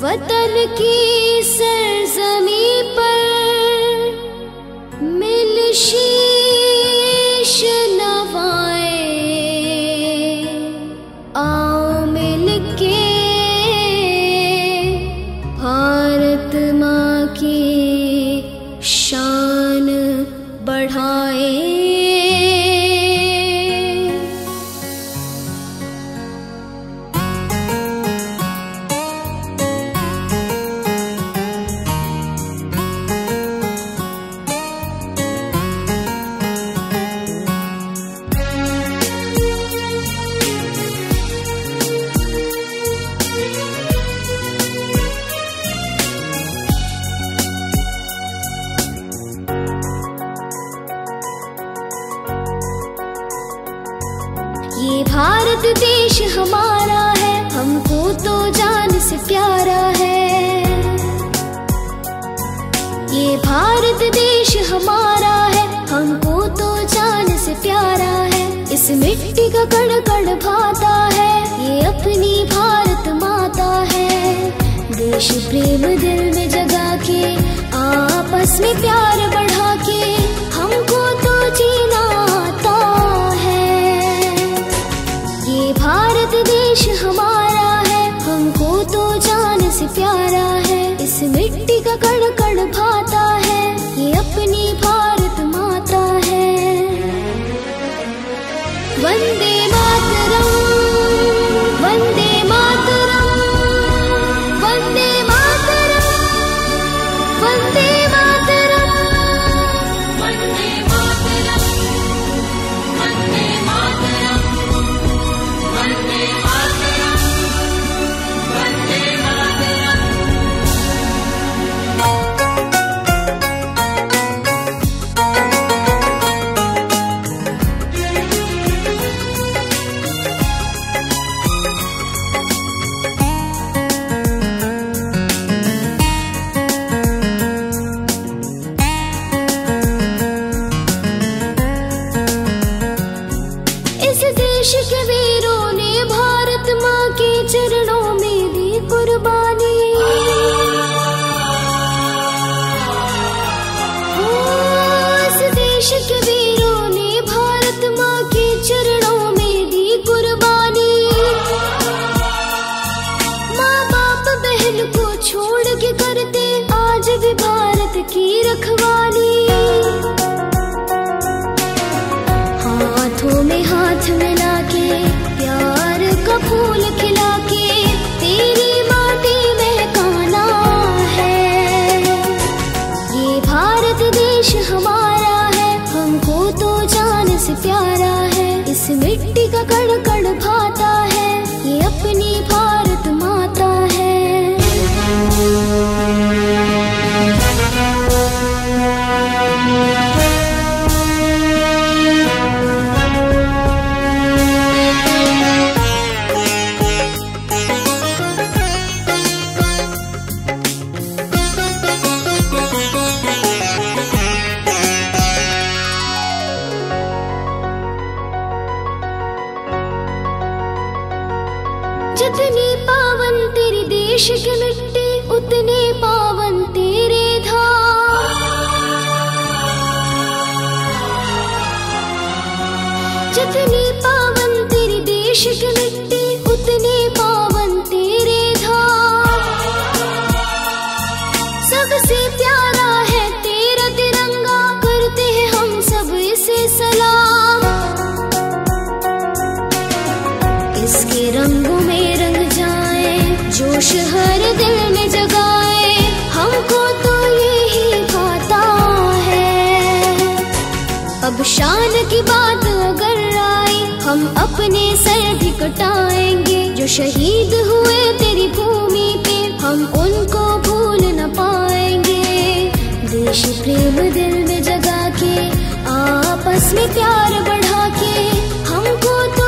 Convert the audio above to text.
वतन की सरजमी पर मिल शीश नवाए, आओ मिल के भारत माँ की शान बढ़ाए। ये भारत देश हमारा है, हमको तो जान से प्यारा है। ये भारत देश हमारा है, हमको तो जान से प्यारा है। इस मिट्टी का कण कण भाता है, ये अपनी भारत माता है। देश प्रेम दिल में जगा के, आपस में प्यार बढ़ा के, हमको तो जीना आता है। ये भारत देश हमारा है, हमको तो जान से प्यारा है। इस मिट्टी का कण कण भाता है, ये अपनी भारत माता है। वंदे मातरम, वंदे मातरम, वंदे मातरम, वंदे मातरम, वंदे मातरम, वंदे मातरम, वंदे मातरम, वंदे मातरम। देश के वीरों ने भारत माँ के चरणों में दी कुर्बानी। इस देश के वीरों ने भारत माँ के चरणों में दी कुर्बानी। माँ बाप बहन को छोड़ के करते आज भी भारत की रखवाली। हाथों में हाथ मिला के, प्यार का फूल खिला के, तेरी माटी महकाना है। ये भारत देश हमारा है, हमको तो जान से प्यारा है। इस मिट्टी का कण कण भाता है, ये अपनी भारत माता है। जितनी पावन तेरी देश की मिट्टी, उतने पावन तेरे धाम। जितनी पावन तेरी देश की मिट्टी, उतने पावन तेरे धाम। सबसे प्यारा है तेरा तिरंगा, करते हैं हम सब इसे सलाम। इसके रंगों में रंग जाए, जोश हर दिल में जगाए, हमको तो यही भाता है। अब शान की बात अगर आई, हम अपने सर भी कटाएंगे। जो शहीद हुए तेरी भूमि पे, हम उनको भूल न पाएंगे। देश प्रेम दिल में जगा के, आपस में प्यार बढ़ा के, हमको तो